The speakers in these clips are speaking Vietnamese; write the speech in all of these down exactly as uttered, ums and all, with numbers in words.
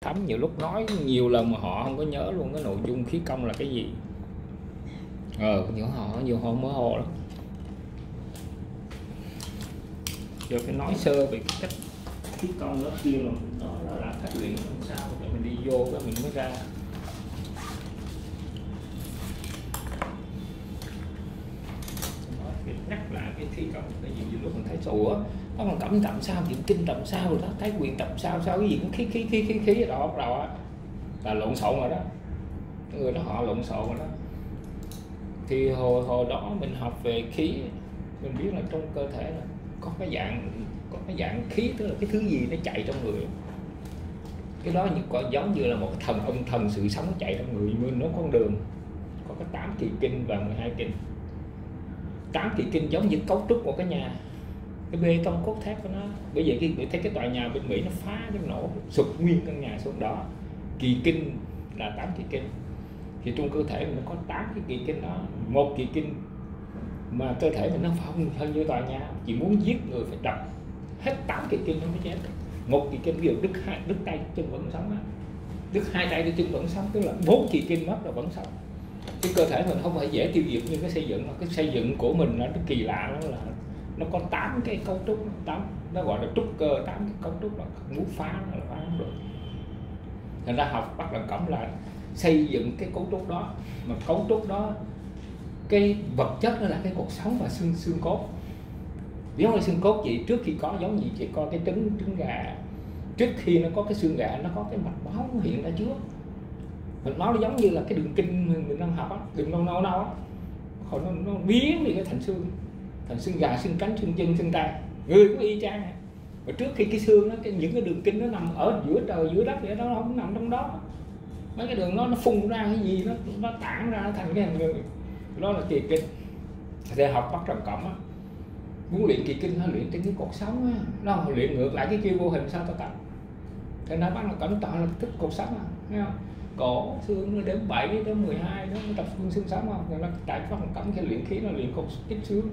thấm, nhiều lúc nói nhiều lần mà họ không có nhớ luôn cái nội dung khí công là cái gì. Ờ, nhiều họ nhiều họ mơ hồ lắm. Giờ phải nói sơ về cái cách khí công lớp kia rồi, đó là, là cách luyện làm sao để mình đi vô cái mình mới ra. Nhắc lại cái khí công, cái gì nhiều lúc mình thấy ủa nó còn cẩm tầm sao, dựng kinh tầm sao rồi đó, thấy quyền tầm sao sao cái gì cũng khí khí khí khí khí ở đó bắt đầu á là lộn xộn rồi đó, người đó họ lộn xộn rồi đó. Thì hồi hồi đó mình học về khí, mình biết là trong cơ thể là có cái dạng có cái dạng khí, tức là cái thứ gì nó chạy trong người. Cái đó như có giống như là một thần ông thần sự sống chạy trong người, như nó con đường có cái tám kỳ kinh và mười hai kinh. Tám kỳ kinh giống như cấu trúc của cái nhà, cái bê tông cốt thép của nó. Bởi vậy khi thấy cái tòa nhà bên Mỹ nó phá, cái nổ sụp nguyên căn nhà xuống đó. Kỳ kinh là tám kỳ kinh. Thì trong cơ thể mình nó có tám cái kỳ kinh đó. Một kỳ kinh mà cơ thể mình nó không hơn như tòa nhà, chỉ muốn giết người phải đập hết tám kỳ kinh nó mới chết. Một kỳ kinh ví dụ đứt hai đứt tay chân vẫn sống á, đứt hai tay đứt chân vẫn sống, tức là bốn kỳ kinh mất là vẫn sống. Cái cơ thể mình không phải dễ tiêu diệt như cái xây dựng, mà cái xây dựng của mình nó kỳ lạ, nó là nó có tám cái cấu trúc, tám nó gọi là trúc cơ, tám cái cấu trúc, là muốn phá nó là phá không được. Thành ra học bắt đầu cẩm là xây dựng cái cấu trúc đó, mà cấu trúc đó cái vật chất đó là cái cột sống và xương xương cốt. Giống như xương cốt gì trước khi có giống gì chỉ có cái trứng trứng gà, trước khi nó có cái xương gà nó có cái mạch máu hiện ra trước. Mạch máu nó giống như là cái đường kinh mình đang học á, đường nâu nâu nâu á, hồi nó, nó biến đi cái thành xương, thành xương gà, xương cánh, xương chân, xương tay, người cũng y chang. Và trước khi cái xương nó cái, những cái đường kinh nó nằm ở giữa trời giữa đất vậy đó, nó không nằm trong đó. Mấy cái đường nó nó phun ra cái gì nó nó tản ra nó thành cái hình người, đó là kỳ kinh. Thì học bắt đầu cẩm á, muốn luyện kỳ kinh nó luyện trên cái cột sống á, nó luyện ngược lại cái kia vô hình sao tao tập. Thế nó bắt đầu cẩm toàn là thức cột sống à, thấy không? Cổ xương đến bảy đến mười hai nó tập xương xương sống không? Rồi nó tại có một cẩm cái luyện khí nó luyện cột ít xương.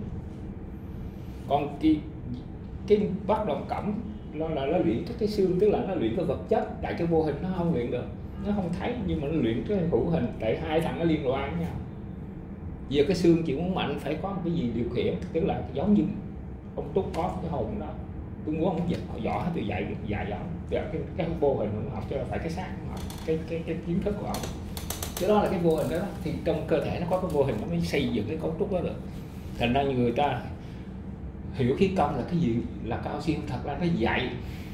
Còn cái cái bắt đầu cẩm nó là nó luyện cái xương, tức là nó luyện cái vật chất, tại cái vô hình nó không luyện được, nó không thấy, nhưng mà nó luyện cái hữu hình, tại hai thằng nó liên quan với nhau. Giờ cái xương chỉ muốn mạnh phải có một cái gì điều khiển, tức là giống như ông Túc có cái hồn đó, tôi muốn ông dịch họ giỏi từ dạy dạy giỏi, cái, cái vô hình ông học cho phải cái xác học cái cái cái kiến thức của ông, cái đó là cái vô hình đó, thì trong cơ thể nó có cái vô hình nó mới xây dựng cái cấu trúc đó được. Thành ra người ta hiểu khí công là cái gì là cao siêu, thật ra nó dạy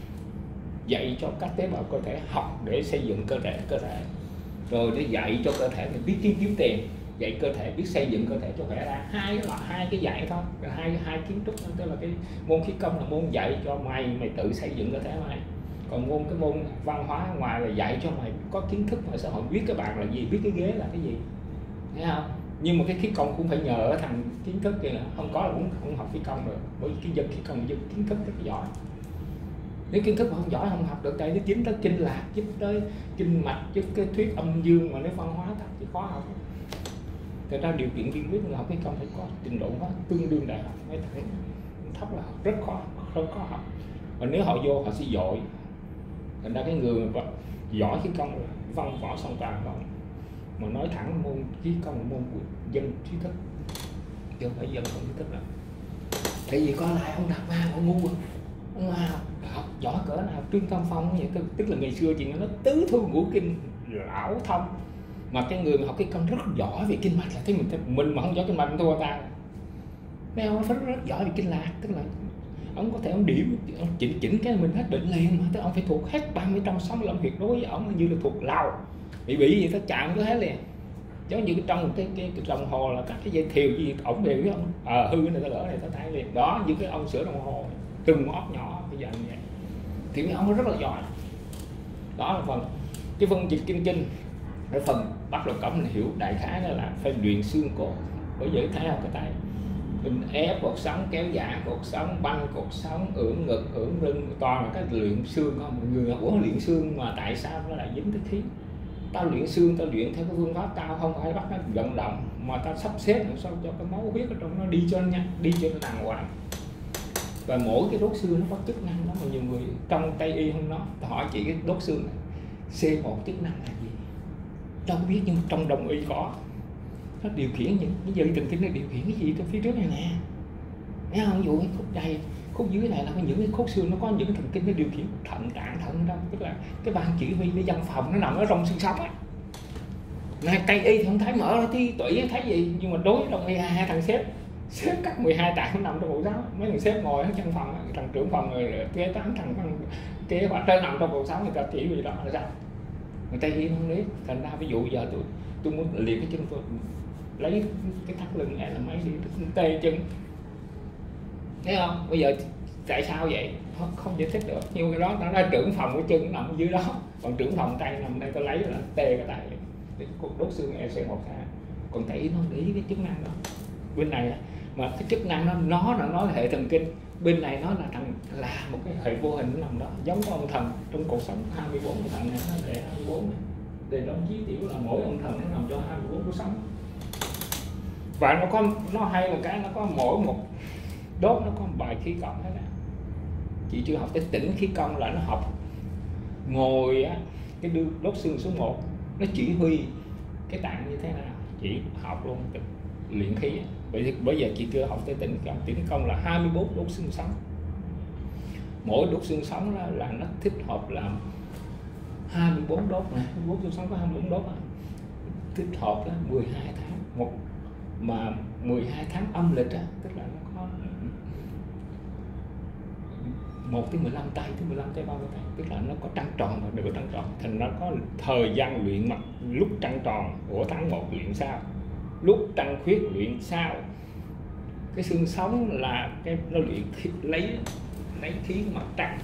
dạy cho các tế bào cơ thể học để xây dựng cơ thể cơ thể rồi để dạy cho cơ thể mình biết kiếm kiếm tiền, dạy cơ thể biết xây dựng cơ thể cho khỏe ra. Hai cái loại hai cái dạy thôi, hai hai kiến trúc, tức là cái môn khí công là môn dạy cho mày mày tự xây dựng cơ thể mày, còn môn cái môn văn hóa ngoài là dạy cho mày có kiến thức ngoài xã hội, biết cái bàn là gì, biết cái ghế là cái gì, thấy không? Nhưng mà cái khí công cũng phải nhờ ở thằng kiến thức kia, là không có là cũng không học khí công được, bởi cái dân khí công dân kiến thức rất giỏi. Nếu kiến thức mà không giỏi không học được, tại nó chính tới kinh lạc, chính tới kinh mạch, chứ cái thuyết âm dương mà nếu văn hóa thật thì khó học. Thật ra điều kiện tiên quyết người học khí công phải có trình độ đó, tương đương đại học, mới thấy thấp là rất khó, không có học. Và nếu họ vô họ sẽ giỏi. Thành ra cái người mà giỏi khí công là văn võ song toàn không. Mà nói thẳng môn khí công là môn của dân trí thức, chứ không phải dân không trí thức đâu. Tại vì có lại ông Đạt Ma ông ngu, ông Ma học giỏi cỡ nào, Trương Tam Phong vậy, tức là ngày xưa chị nó tứ thu ngũ kinh lão thông, mà cái người mà học cái công rất giỏi về kinh mạch là thấy mình mình mà không giỏi kinh mạch thua ta. Mấy ông phải rất giỏi về kinh lạc, tức là ông có thể ông điểm ông chỉnh chỉnh cái mình hết định liền, mà tức ông phải thuộc hết ba mươi trong sáu mươi lăm huyệt đối với ông như là thuộc lầu bị bị gì ta chạm có hết liền. Giống như trong cái cái, cái đồng hồ là các cái dây thiều gì ổng đều với ông à, hư này ta lỡ này ta tay liền đó, như cái ông sửa đồng hồ từng ngót nhỏ bây giờ như vậy thì mấy ông rất là giỏi. Đó là phần cái phân dịch kinh kinh. Cái phần bắt đầu cẩm hiểu đại khái đó là phải luyện xương cốt. Bởi vậy thấy không, cái tay mình ép cột sống, kéo giãn cột sống, băng cột sống, ưỡn ngực, ưỡn lưng, toàn là cái luyện xương không. Mọi người ủa luyện xương mà tại sao nó lại dính tới khí? Tao luyện xương, tao luyện theo cái phương pháp tao không phải bắt nó vận động, mà tao sắp xếp làm sao cho cái máu huyết ở trong nó đi cho nhanh, đi cho nó đàng hoàng. Và mỗi cái đốt xương nó có chức năng đó, mà nhiều người trong Tây y không nói. Tao hỏi chị cái đốt xương này, xê một chức năng là gì đâu biết, nhưng trong đồng y có, nó điều khiển những cái dây thần kinh, nó điều khiển cái gì trong phía trước này nè, thấy không? Ví dụ cái khúc đây, khúc dưới này là có những cái khúc xương, nó có những thần kinh nó điều khiển thận, tạng, thận đâu, tức là cái ban chỉ huy cái văn phòng nó nằm ở trong xương sống á. Này Tây y thì không thấy mở ra tí tủy thấy gì, nhưng mà đối với đồng y hai thằng sếp sếp cắt mười hai tạng nằm trong bộ sáu, mấy thằng sếp ngồi ở trong phòng, thằng trưởng phòng rồi kế toán, thằng kế hoạch trên nằm trong bộ sáu, người ta chỉ vì đó là sao? Người Tây y không biết. Thành ra ví dụ giờ tôi tôi muốn liệt cái chân tôi, lấy cái thắt lưng này là mấy đi tê chân, thấy không? Bây giờ tại sao vậy? Không, không giải thích được. Nhưng cái đó nó là trưởng phòng của chân nằm ở dưới đó, còn trưởng phòng tay nằm đây, tôi lấy là tê cái tay đốt xương e xê một ha. Còn Tây y nó để ý cái chức năng đó. Bên này mà cái chức năng nó nó là nó là hệ thần kinh, bên này nó là thằng là một cái hệ vô hình nó nằm đó, giống như ông thần trong cuộc sống hai mươi bốn cái thằng này nó để hai mươi bốn này. Để đó chí tiểu là mỗi ông thần nó nằm cho hai mươi bốn cuộc sống. Và nó có nó hay là cái nó có mỗi một đốt nó có một bài khí công thế này. Chị chưa học tới tỉnh khí công là nó học ngồi á, cái đưa đốt xương số một nó chỉ huy cái tạng như thế nào, chị học luôn luyện khí. Vậy thì bây giờ chị chưa học tới tỉnh công, tỉnh công là hai mươi bốn đốt xương sống. Mỗi đốt xương sống là, là nó thích hợp làm hai mươi bốn đốt này, hai mươi bốn xương sống có hai mươi bốn đốt à. Thích hợp là mười hai tháng một, mà mười hai tháng âm lịch á, tức là nó có một tới mười lăm tay tới mười lăm tới ba mươi tay, tức là nó có trăng tròn và nửa trăng tròn, thành nó có thời gian luyện mặt. Lúc trăng tròn của tháng một luyện sao, lúc trăng khuyết luyện sao. Cái xương sống là cái nó luyện khí, lấy lấy khí của mặt trăng,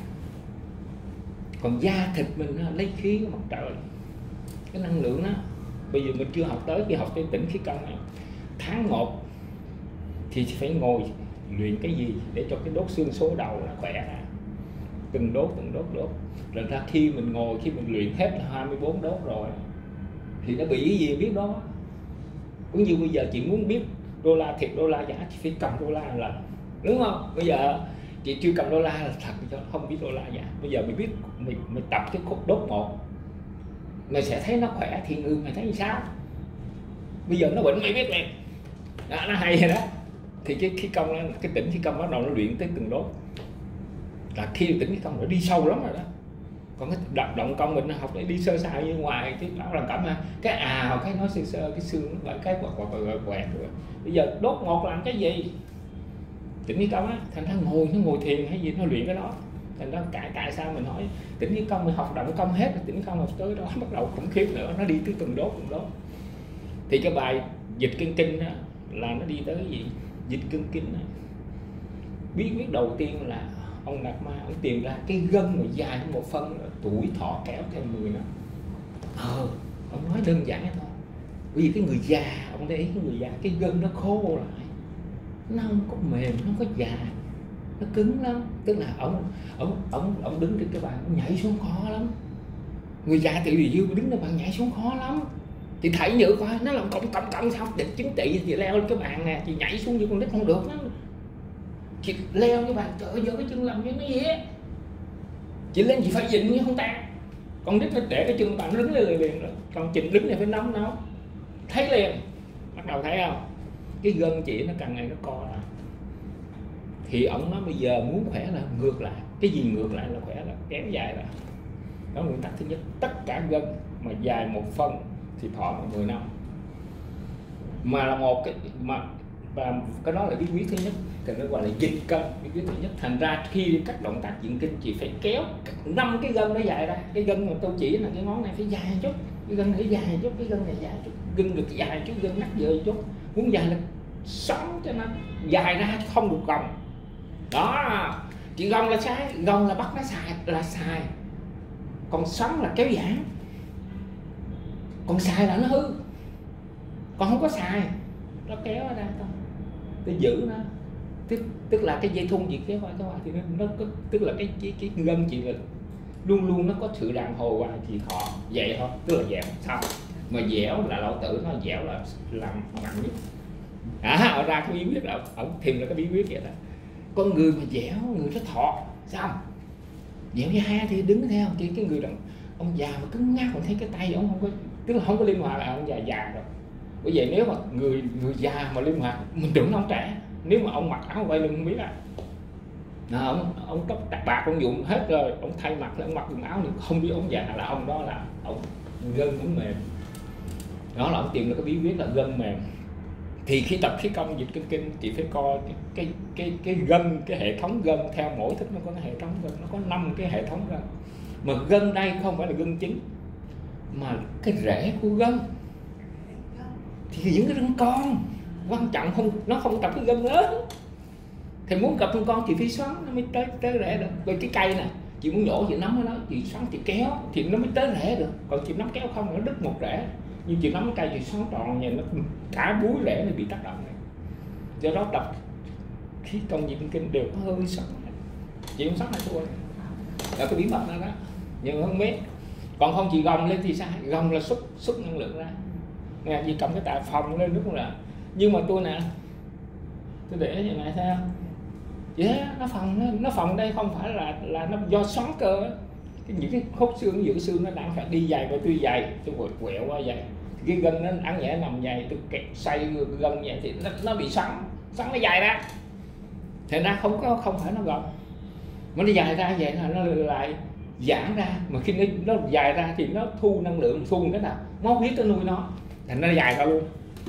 còn da thịt mình nó lấy khí của mặt trời. Cái năng lượng đó bây giờ mình chưa học tới, khi học tới tỉnh khí công này, tháng một thì phải ngồi luyện cái gì để cho cái đốt xương số đầu nó khỏe ra, từng đốt từng đốt đốt. Rồi ra khi mình ngồi, khi mình luyện hết là hai mươi bốn đốt rồi thì nó bị cái gì biết đó. Cũng như bây giờ chị muốn biết đô la thiệt đô la giả, chị phải cầm đô la là đúng không? Bây giờ chị chưa cầm đô la là thật, cho không biết đô la giả. Bây giờ mình biết, mình, mình tập cái khúc đốt một mày sẽ thấy nó khỏe, thì người mày thấy sao? Bây giờ nó bệnh mày biết liền đó, nó hay rồi đó. Thì cái khí công, cái tỉnh khí công bắt đầu nó luyện tới từng đốt, là khi tỉnh khí công nó đi sâu lắm rồi đó. Còn cái động, động công mình học để đi sơ sài như ngoài cái bảo làm cảm ha, cái ào cái nó sơ sơ cái xương nó cái quạt quạt quạt quạt rồi. Bây giờ đốt một làm cái gì? Tỉnh khí công á, thành ra ngồi nó ngồi thiền hay gì nó luyện cái đó. Thành ra tại tại sao mình nói tỉnh khí công mình học động công hết, tỉnh khí công học tới đó bắt đầu khủng khiếp nữa, nó đi tới từng đốt từng đốt. Thì cái bài dịch cân kinh đó là nó đi tới cái gì? Dịch cân kinh này. Bí quyết đầu tiên là ông Đạt Ma ông tìm ra cái gân mà dài một phân, tuổi thọ kéo theo người nào. Ờ, ông nói đơn giản thôi. Bởi vì cái người già, ông để ý cái người già cái gân nó khô lại, nó không có mềm, nó không có dài, nó cứng lắm. Tức là ông ông ông ông đứng trên cái bàn ông nhảy xuống khó lắm. Người già tự vì dư đứng trên bàn nhảy xuống khó lắm. Chị thấy nhựa coi nó làm cộng cộng cộng sao định chứng trị, chị leo lên cái bàn nè, chị nhảy xuống như con nít không được đó. Chị leo cái bàn trời ơi, giờ cái chân làm như cái gì á, chị lên chị phải dịnh như không tan. Con nít nó để cái chân bạn đứng lên liền rồi, còn chị đứng này phải nóng nóng thấy liền. Bắt đầu thấy không, cái gân chị nó càng ngày nó co lại. Thì ổng nói bây giờ muốn khỏe là ngược lại, cái gì ngược lại là khỏe, là kéo dài lại. Đó là nguyên tắc thứ nhất. Tất cả gân mà dài một phân thì thọ là mười năm, mà là một cái mà và cái đó là bí quyết thứ nhất, thì nó gọi là dịch cân. Bí quyết thứ nhất, thành ra khi các động tác diễn kinh chị phải kéo năm cái gân nó dài ra. Cái gân mà tôi chỉ là cái ngón này phải dài chút, cái gân này dài chút, cái gân này dài chút, gân được dài chút, gân nách dời chút. Muốn dài là sống cho nó dài ra, không được gồng. Đó, chị gồng là sai, gồng là bắt nó xài là xài, còn xoắn là kéo giãn, còn xài là nó hư. Còn không có xài nó kéo nó ra thôi, tôi giữ nó. Tức, tức là cái dây thun chị kéo qua kéo qua thì nó, nó có, tức là cái cái, cái gân chị là luôn luôn nó có sự đàn hồi và chị thọ vậy thôi, tức là dẻo xong. Mà dẻo là lão tử, nó dẻo là làm mạnh nhất. À, ở ra cái bí quyết là ông tìm ra cái bí quyết vậy đó. Con người mà dẻo, người nó thọ sao? Dẻo da thì đứng theo, thì cái người đàn ông già mà cứng ngắc, mình thấy cái tay ông không có, tức là không có linh hoạt, là ông già già rồi. Bởi vậy nếu mà người người già mà linh hoạt, mình tưởng ông trẻ. Nếu mà ông mặc áo quay lưng không biết à, à ông ông tóc bạc ông dụng hết rồi, ông thay mặt ông mặc quần áo thì không biết ông già, là ông đó là ông gân cũng mềm. Đó là ông tìm được cái bí quyết là gân mềm. Thì khi tập khí công dịch kinh kinh chị phải coi cái cái cái cái gân, cái hệ thống gân theo mỗi thức nó có cái hệ thống gân, nó có năm cái hệ thống gân. Mà gân đây không phải là gân chính, mà cái rễ của gân thì những cái gân con quan trọng, không nó không tập cái gân lớn. Thì muốn tập gân con chị phải xoắn nó mới tới tới rễ được. Rồi cái cây nè, chị muốn nhổ chị nắm nó, chị xoắn chị kéo thì nó mới tới rễ được. Còn chị nắm kéo không nó đứt một rễ. Nhưng chị nắm cây chị xoắn tròn vậy, nó cả búi rễ này bị tác động này. Do đó tập khí công dịch kinh đều có hơi sẵn. Chị không sẵn là thua. Là cái bí mật đó đó, nhưng không biết. Còn không chị gồng lên thì sao? Gồng là xuất xuất năng lượng ra. Nè, chị cầm cái tạ phòng lên đúng là. Nhưng mà tôi nè, tôi để như này sao? Yeah, nó phòng nó, nó phòng đây không phải là là nó do xoắn cơ. Cái, những cái khúc xương giữa xương nó đang phải đi dày, và tôi dày tôi quẹo quẹo qua dày, cái gân nó ăn nhẹ nằm dày, tôi kẹt xoay gân vậy thì nó, nó bị xoắn xoắn nó dài ra, thành ra không có không phải nó gồng, mà nó dài ra vậy là nó lại giãn ra. Mà khi nó, nó dài ra thì nó thu năng lượng, thu cái nào máu huyết nó nuôi nó, thành nó dài ra luôn.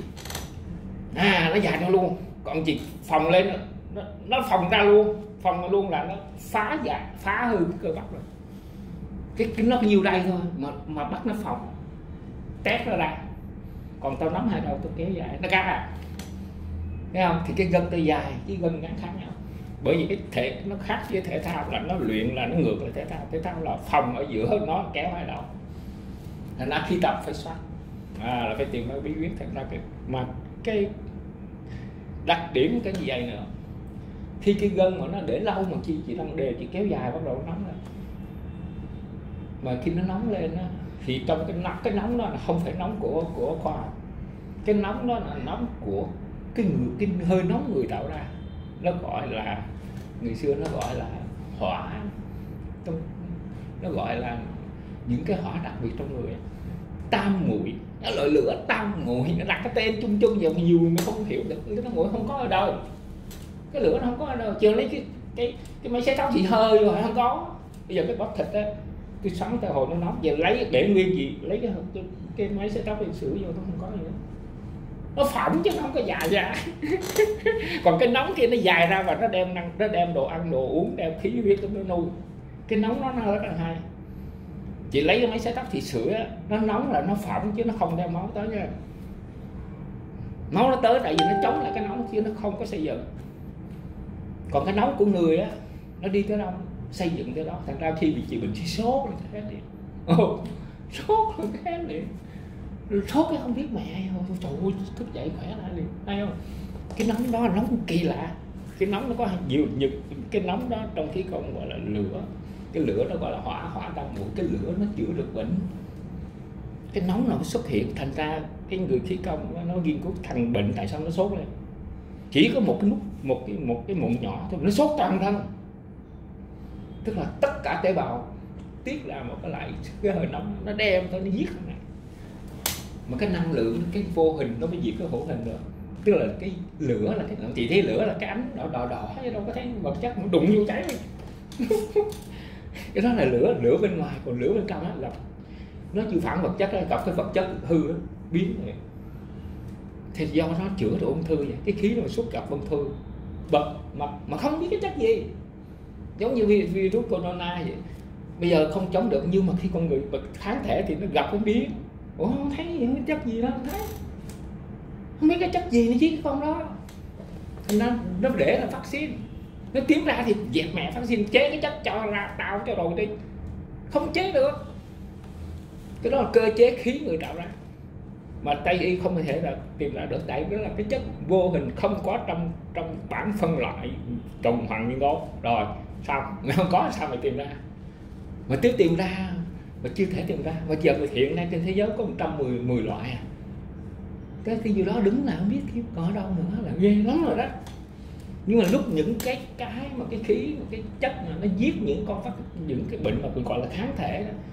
À, nó dài ra luôn. Còn chị phòng lên nó, nó phòng ra luôn, phòng ra luôn là nó phá dài, phá hư cái cơ bắp rồi. Cái, cái nó nhiều đây thôi mà mà bắt nó phòng tét nó ra. Còn tao nắm hai đầu tôi kéo dài nó cắt à, thấy không? Thì cái gân tôi dài chứ gân ngắn khác nhau. Bởi vì cái thể nó khác với thể thao là nó luyện là nó ngược lại thể thao. Thể thao là phòng ở giữa, nó kéo hai đầu. Thành ra khi tập phải xoát, à, là phải tìm cái bí quyết. Thành ra cái mà cái đặc điểm cái gì vậy nữa, khi cái gân mà nó để lâu mà chi chị đang đề chị kéo dài bắt đầu nó nóng rồi. Mà khi nó nóng lên á, thì trong cái nóng, cái nóng đó là không phải nóng của của khoa học. Cái nóng đó là nóng của cái người, cái hơi nóng người tạo ra. Nó gọi là, người xưa nó gọi là hỏa, nó gọi là những cái hỏa đặc biệt trong người. Tam muội, nó loại lửa tam muội, nó đặt cái tên chung chung vậy mà dù mình không hiểu được cái nó muội không có ở đâu, cái lửa nó không có ở đâu. Chưa lấy cái cái cái máy xay tóc thì hơi rồi không có. Bây giờ cái bắp thịt á, tôi xoắn tới hồi nó nóng, giờ lấy để nguyên gì, lấy cái cái, cái máy xay tóc thì sửa vô nó không có gì nữa. Nó phỏng chứ nó không có dài ra. Còn cái nóng kia nó dài ra và nó đem năng, nó đem đồ ăn đồ uống, đem khí huyết nó nuôi. Cái nóng nó nó rất là hay. Chị lấy cái máy xay tóc thì sửa, nó nóng là nó phỏng chứ nó không đem máu tới nha. Máu nó tới tại vì nó chống lại cái nóng chứ nó không có xây dựng. Còn cái nóng của người á, nó đi tới đâu xây dựng tới đó. Thành ra khi bị chị bệnh chị sốt là cái hết liền. Ồ, sốt là cái hết liền. Sốt cái không biết mẹ, trời ơi, thức dậy khỏe lại liền, hay không? Cái nóng đó là nóng kỳ lạ. Cái nóng nó có nhiều nhật, cái nóng đó trong khí công gọi là lửa. Cái lửa nó gọi là hỏa, hỏa tam muội. Cái lửa nó chữa được bệnh. Cái nóng nó xuất hiện, thành ra cái người khí công nó nghiên cứu thằng bệnh tại sao nó sốt lên. Chỉ có một cái nút, một cái một cái mụn nhỏ thôi nó sốt toàn thân. Tức là tất cả tế bào tiết ra một cái lại cái hơi nóng, nó đem thôi, nó giết thằng này. Mà cái năng lượng, cái vô hình nó mới diệt cái hữu hình được. Tức là cái lửa là cái, chị thấy lửa là cái ánh đỏ đỏ đỏ chứ đâu có thấy vật chất mà đụng vô cháy. Cái đó là lửa, lửa bên ngoài, còn lửa bên trong á gặp nó chịu phản vật chất, gặp cái vật chất hư á, biến này. Thì do nó chữa được ung thư vậy. Cái khí nó xuất gặp ung thư bật mà mà không biết cái chất gì, giống như virus corona vậy. Bây giờ không chống được, nhưng mà khi con người kháng thể thì nó gặp cái biến. Ủa không thấy những cái chất gì đó, không thấy, không biết cái chất gì nó giết cái con đó. Thành ra nó để là vaccine, nó tiến ra thì dẹp mẹ vaccine, chế cái chất cho ra tao cho rồi đi, không chế được. Cái đó là cơ chế khí người tạo ra, mà Tây y không thể là tìm ra được. Tại đó là cái chất vô hình không có trong trong bản phân loại trùng hoàng nguyên tố. Rồi sao mày không có sao mày tìm ra, mà tiếp tìm ra mà chưa thể tìm ra. Và giờ hiện nay trên thế giới có một trăm mười loại à. Cái cái gì đó đứng là không biết còn ở đâu nữa, là ghê lắm rồi đó. Nhưng mà lúc những cái cái mà cái khí, cái chất mà nó giết những con phát, những cái bệnh mà mình gọi là kháng thể đó,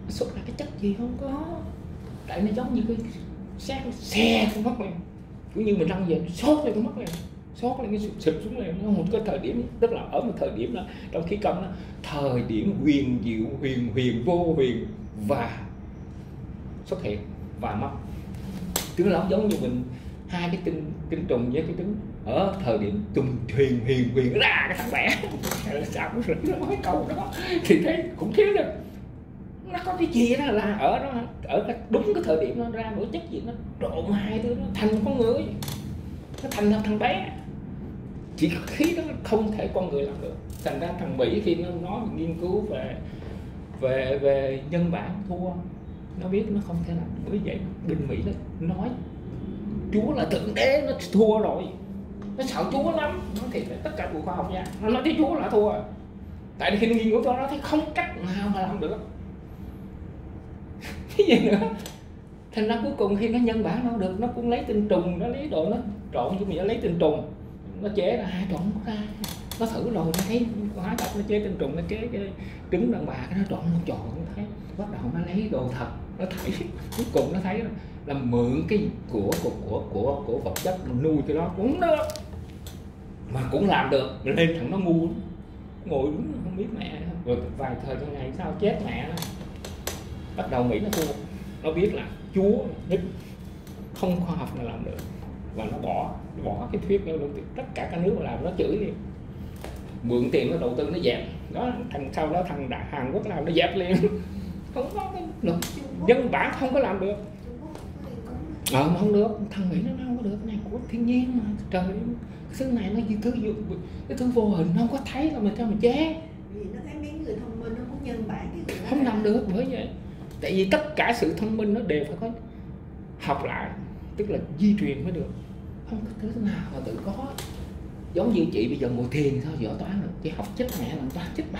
xuất ra cái chất gì không có, tại nó giống như cái xe xe con mắt này, cũng như mình răng về sốt lên cái mắt này, sốt lên cái sụp xuống này, nó một cái thời điểm, tức là ở một thời điểm đó trong khí công đó, thời điểm huyền diệu, huyền huyền vô huyền và xuất hiện và mất. Tức là giống như mình hai cái tinh tinh trùng với cái trứng ở thời điểm trùng huyền huyền huyền ra cái thằng bẻ sao nó nói câu đó thì thấy cũng thiếu được, nó có cái gì đó là ở đó, ở cái đúng cái thời điểm nó ra nổi chất gì nó trộn hai thứ nó thành con người, nó thành ra thằng bé. Chỉ khí đó không thể con người làm được. Thành ra thằng Mỹ khi nó nói nghiên cứu về về về nhân bản thua, nó biết nó không thể làm. Bởi vậy bên Mỹ nó nói Chúa là thượng đế, nó thua rồi, nó sợ Chúa lắm. Nó thì tất cả cuộc khoa học nha, nó nói tới Chúa là thua. Tại vì khi nó nghiên cứu tôi nó thấy không cách nào mà làm được cái gì nữa. Thành ra cuối cùng khi nó nhân bản nó được, nó cũng lấy tinh trùng, nó lấy đồ nó trộn chứ mình nó lấy tinh trùng, nó chế ra hai trộn ra, nó thử rồi nó thấy hóa tập nó chế tinh trùng, nó chế cái trứng đàn bà cái nó trộn nó trộn nó thấy, bắt đầu nó lấy đồ thật, nó thấy cuối cùng nó thấy là mượn cái của của của của của vật chất mà nuôi cái đó cũng được mà cũng làm được. Lên thằng nó ngu ngồi đúng không biết mẹ, rồi vài thời gian ngày sau chết mẹ nó. Bắt đầu Mỹ nó thua, nó biết là Chúa nhất không khoa học nào làm được và nó bỏ nó bỏ cái thuyết đó luôn. Tất cả các nước mà làm nó chửi đi, mượn tiền nó đầu tư nó dẹp đó. Thằng sau đó thằng Đại Hàn Quốc làm nó dẹp liền không có cái luật dân bản không có làm được. Ờ mà không được, thằng Mỹ nó không có được, này của thiên nhiên mà trời, cái thứ này nó như thứ cái thứ vô hình nó không có thấy là mình sao mà chế. Vì nó thấy mấy người thông minh nó cũng nhân bản cái không làm được. Bởi vậy tại vì tất cả sự thông minh nó đều phải có học lại, tức là di truyền mới được, không có thứ nào mà tự có. Giống như chị bây giờ ngồi thiền sao giỏi toán được, chị học chết mẹ làm toán chết bà.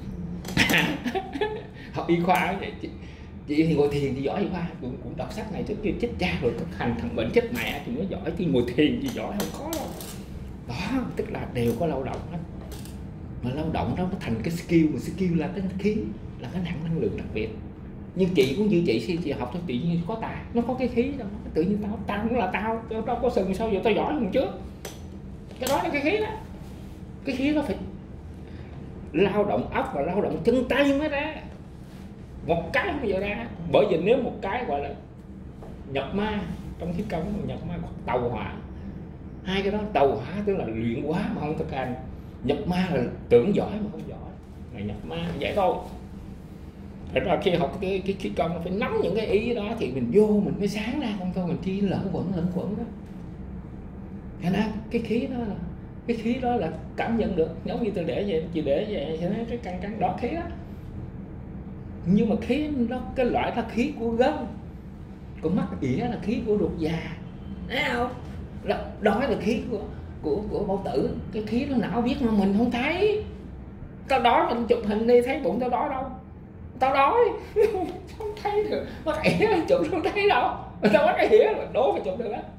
Học y khoa vậy chị, chị thì ngồi thiền thì giỏi y khoa, cũng, cũng đọc sách này trước kia chết cha rồi thực hành thằng bệnh chết mẹ thì mới giỏi, thì ngồi thiền thì giỏi không có đâu. Đó tức là đều có lao động hết, mà lao động đó nó thành cái skill, mà skill là cái khí, là cái nặng năng lượng đặc biệt. Nhưng chị cũng như chị, chị học cho chị như có tài, nó có cái khí đâu, nó tự nhiên tao tao cũng là tao, tao đâu có sừng sao giờ tao giỏi hơn trước. Cái đó là cái khí đó, cái khí nó phải lao động óc và lao động chân tay mới ra, một cái không bao giờ ra. Bởi vì nếu một cái gọi là nhập ma, trong khí công nhập ma tàu hỏa, hai cái đó tàu hỏa tức là luyện quá mà không thực hành, nhập ma là tưởng giỏi mà không giỏi, này nhập ma vậy thôi. Thật ra khi học cái cái khí công phải nắm những cái ý đó thì mình vô mình mới sáng ra, không thôi mình chi lẫn quẩn lẫn quẩn đó. Thế nên cái khí đó là cái khí đó là cảm nhận được, giống như tôi để vậy, chị để vậy thì thấy cái căng căng đó khí đó. Nhưng mà khí nó cái loại đó khí của gân, còn mắt ỉa là khí của ruột già, thấy không? Đó là khí của của của bao tử, cái khí nó não biết mà mình không thấy. Tao đói mình chụp hình đi thấy bụng tao đói đâu, tao đói không thấy được, mắt ỉa chụp không thấy đâu, tao mắt ỉa mà đố phải chụp được á.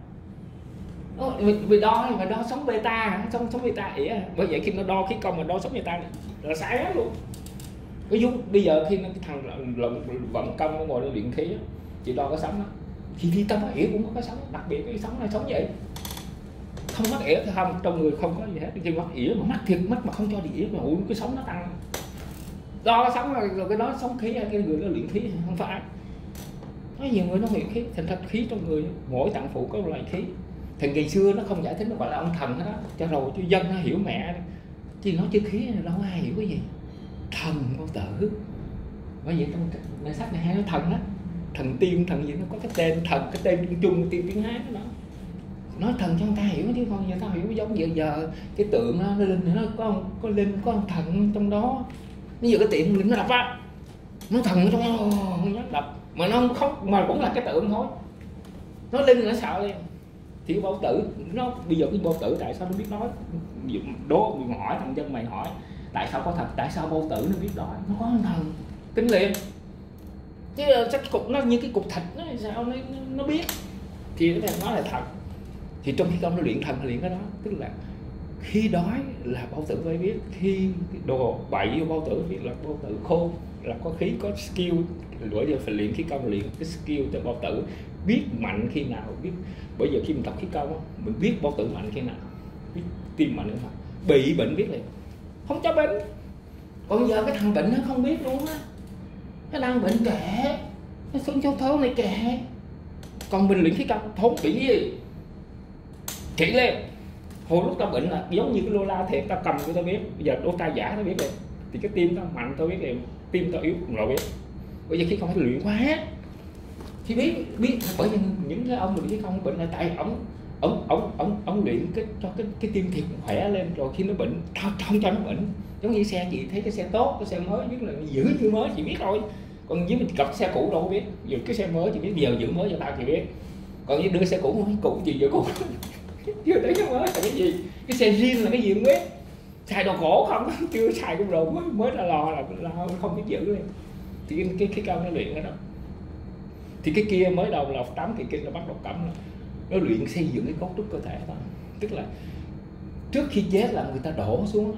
Vì đo mà đo sóng beta, sóng sóng beta ỉa, bởi vậy khi nó đo khí công mà đo sóng beta là sai hết luôn. Ví dụ bây giờ khi nó cái thằng luận vận công nó ngồi nó luyện khí chị đo cái sóng đó, thì đi tâm ỉa cũng có cái sóng, đặc biệt cái sóng này sóng vậy, không mắc ỉa thì không, trong người không có gì hết, khi mắc ỉa mà mắc thiệt mắc mà không cho đi ỉa mà ủi cái sóng nó tăng, đo cái sóng rồi cái đó sóng khí hay cái người nó luyện khí không phải. Có nhiều người nó luyện khí, thành ra khí trong người mỗi tạng phụ có một loại khí. Thì ngày xưa nó không giải thích, nó gọi là ông thần hết đó, cho rồi cho dân nó hiểu mẹ chứ nói chữ khí này đâu ai hiểu cái gì. Thần bao tử, bởi vậy trongในsách này hay nói thần đó, thần tiên thần gì nó có cái tên thần, cái tên chung chung tiên tiếng Hán đó, nói thần cho người ta hiểu chứ còn giờ tao hiểu giống như giờ cái tượng nó, nó linh nó có có linh có ông thần trong đó. Bây giờ cái tiệm linh nó đập á, nó thần ở trong đó nó đập mà nó không, mà cũng là cái tượng thôi, nó linh nó sợ liền. Thì cái bao tử nó bây giờ cái bao tử tại sao nó biết nói, đố mình hỏi thằng dân mày hỏi tại sao có thật, tại sao bao tử nó biết nói, nó có ông thần tính liền chứ chắc cục nó như cái cục thịt nó sao nó, nó biết, thì nó là thật. Thì trong khi công nó luyện thần là luyện cái đó, tức là khi đói là bao tử phải biết, khi đồ bậy vô bao tử biết là bao tử khô, là có khí, có skill. Bởi giờ phải luyện khí công, luyện cái skill cho bao tử, biết mạnh khi nào, biết bây giờ khi mình tập khí công á, mình biết bao tử mạnh khi nào, biết tim mạnh khi nào, bị bệnh biết liền, không cho bệnh. Còn giờ cái thằng bệnh nó không biết luôn á, nó đang bệnh kệ, nó xuống châu thấu này kệ. Còn mình luyện khí công thốn bị cái gì kỹ lên. Hồi lúc tao bệnh là giống như cái lô la thiệt, tao cầm cho tao biết, bây giờ đôi tay giả tao biết liền, thì cái tim tao mạnh tao biết liền, tim tao yếu rồi biết. Bây giờ khi không phải luyện quá thì biết biết bởi vì những cái ông luyện khí công bệnh là tại ổng ổng ổng ổng ổng luyện cái cho cái cái tim thiệt khỏe lên, rồi khi nó bệnh không cho nó bệnh. Giống như xe, chị thấy cái xe tốt, cái xe mới biết là giữ như mới chị biết thôi. Còn nếu mình cặp xe cũ đâu có biết, giờ cái xe mới chị biết, giờ giữ mới cho tao chị biết. Còn như đưa xe cũ không cũ chị giữ cũ chưa thấy cái mới là cái gì, cái xe riêng là cái gì không biết, xài đồ cổ không chưa xài cũng đồ mới mới ra lò là, là không biết giữ lên. Thì cái cái công nó luyện cái đó. Thì cái kia mới đầu là tám kỳ kinh là bắt đầu cấm, nó luyện xây dựng cái cấu trúc cơ thể thôi. Tức là trước khi chết là người ta đổ xuống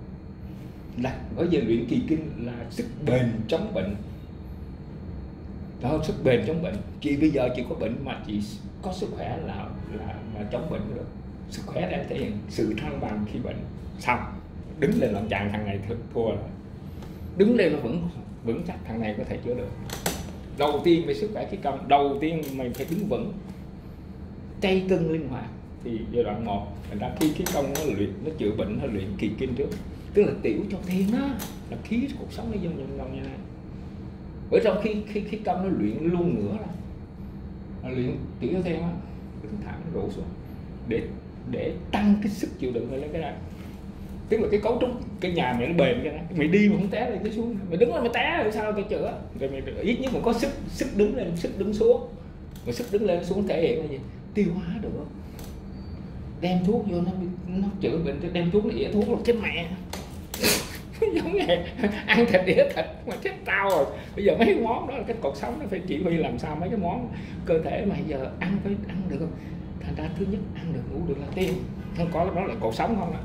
là ở giờ luyện kỳ kinh là sức bền chống bệnh. Đó, sức bền chống bệnh. Chị bây giờ chị có bệnh mà chị có sức khỏe là là mà chống bệnh được. Sức khỏe để thể hiện sự thăng bằng khi bệnh. Xong đứng lên làm chàng thằng này thua rồi. Đứng lên nó vững vững chắc thằng này có thể chữa được. Đầu tiên về sức khỏe khí công, đầu tiên mình phải đứng vững, chay cân linh hoạt. Thì giai đoạn một người ta khi khí công nó luyện, nó chữa bệnh, nó luyện kỳ kinh trước, tức là tiểu cho thiên đó, là khí cuộc sống nó dân dân đâu như này. Bởi trong khi khi khí công nó luyện luôn nữa là, là luyện tiểu cho thiên đó, đứng thẳng đổ xuống để để tăng cái sức chịu đựng lên cái này. Tức là cái cấu trúc cái nhà mày nó bền cái này, mày đi mà không té lên cái xuống, mày đứng lên mày té rồi sao tao chữa. Rồi mày ít nhất mà có sức sức đứng lên, sức đứng xuống. Mà sức đứng lên xuống thể hiện là gì? Tiêu hóa được. Đem thuốc vô nó nó chữa bệnh, đem thuốc nó ỉa thuốc luôn chết mẹ. Giống như ăn thịt ỉa thịt mà chết tao rồi. Bây giờ mấy cái món đó là cái cột sống nó phải chỉ huy làm sao mấy cái món cơ thể mà giờ ăn phải ăn được không? Thành ra thứ nhất ăn được ngủ được là tiên, không có cái đó là cột sống không ạ.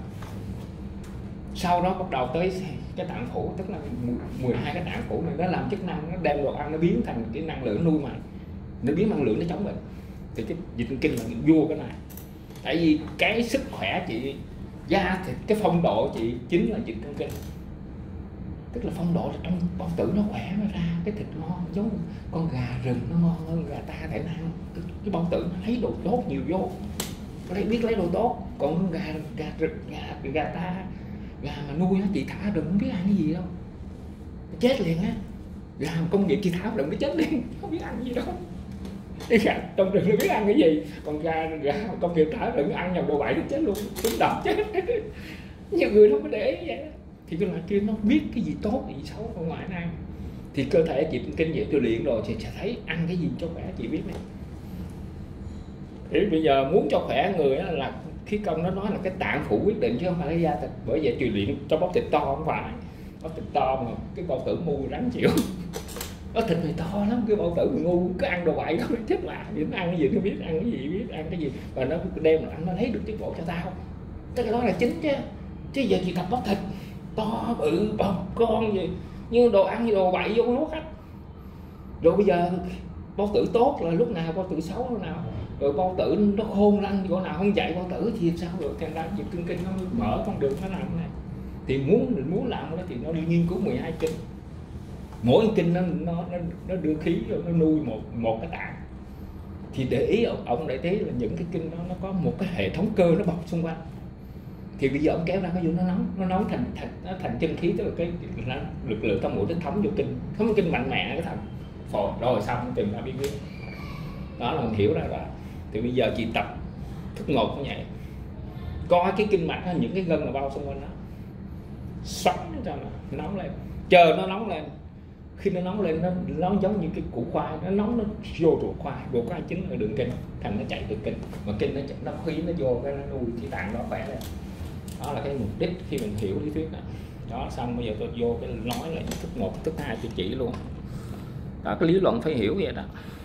Sau đó bắt đầu tới cái tạng phủ, tức là mười hai cái tạng phủ này nó làm chức năng, nó đem đồ ăn nó biến thành cái năng lượng nuôi mày, nó biến năng lượng nó chống bệnh. Thì cái dịch kinh là vua cái này. Tại vì cái sức khỏe chị, da thịt, cái phong độ chị chính là dịch kinh. Tức là phong độ là trong bao tử nó khỏe nó ra cái thịt ngon, giống con gà rừng nó ngon hơn gà ta thể năng. Cái, cái bao tử nó lấy đồ tốt nhiều vô, nó lấy biết lấy đồ tốt. Còn con gà gà rừng, gà gà ta, gà mà nuôi á chị thả rừng không biết ăn cái gì đâu, nó chết liền á. Gà công nghiệp chị thả rừng nó chết liền, không biết ăn gì đâu. Cái gà trong rừng nó biết ăn cái gì, còn gà gà công nghiệp thả rừng ăn nhầm đồ bậy nó chết luôn, chúng đập chết. Nhiều người không có để ý vậy. Thì cái loại kia nó biết cái gì tốt, cái gì xấu ở ngoài này. Thì cơ thể chị kinh nghiệm tôi luyện rồi thì sẽ thấy ăn cái gì cho khỏe chị biết này. Thì bây giờ muốn cho khỏe người đó là khí công nó nói là cái tạng phủ quyết định chứ không phải cái da thịt. Bởi vậy truyền luyện cho bắp thịt to không phải, bắp thịt to mà cái bao tử ngu rắn chịu. Bắp thịt này to lắm, cái bao tử ngu cứ ăn đồ bậy không chết lạ, nó ăn cái gì nó biết, ăn cái gì biết ăn cái gì, và nó đem là ăn nó lấy được tiết bộ cho tao. Tức là đó là chính chứ. Chứ giờ chị tập bắp thịt to bự bọc con gì như đồ ăn như đồ bậy vô nuốt hết. Rồi bây giờ bao tử tốt là lúc nào, bao tử xấu lúc nào, rồi bao tử nó khôn lanh chỗ nào không dạy bao tử thì sao được. Thành ra việc kinh kinh nó mở con đường nó làm cái này. Thì muốn mình muốn làm cái thì nó đi nghiên cứu mười hai kinh, mỗi kinh nó nó nó đưa khí rồi nó nuôi một một cái tạng. Thì để ý ông, ông để ý là những cái kinh đó nó có một cái hệ thống cơ nó bọc xung quanh. Thì bây giờ ông kéo ra cái vô nó nóng, nó nóng thành thành nó thành chân khí, tức là cái nó, lực lượng trong mũi nó thấm vô kinh, thấm kinh mạnh mẽ cái thằng phổi rồi xong tìm ra bí quyết. Đó là mình hiểu ra rồi. Thì bây giờ chị tập thức một cũng vậy, coi cái kinh mạch những cái gân là bao xung quanh nó xoắn cho nó nóng lên, chờ nó nóng lên. Khi nó nóng lên nó nó giống như cái củ khoai, nó nóng nó vô ruột khoai, ruột khoai chính là đường kinh, thành nó chạy được kinh, mà kinh nó nó khí nó vô cái nó nuôi cái tạng đó khỏe lên. Đó là cái mục đích khi mình hiểu lý thuyết này. Đó, xong bây giờ tôi vô cái nói là thức một thức hai tôi chỉ luôn. Đó, cái lý luận phải hiểu vậy đó.